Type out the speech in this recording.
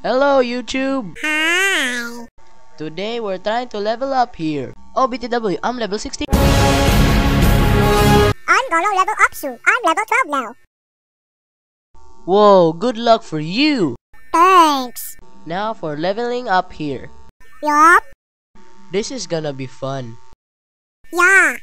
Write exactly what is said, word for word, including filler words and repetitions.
Hello YouTube! Hi! Today we're trying to level up here. Oh B T W, I'm level sixteen. I'm gonna level up soon. I'm level twelve now. Whoa, good luck for you! Thanks. Now for leveling up here. Yup. This is gonna be fun. Yeah.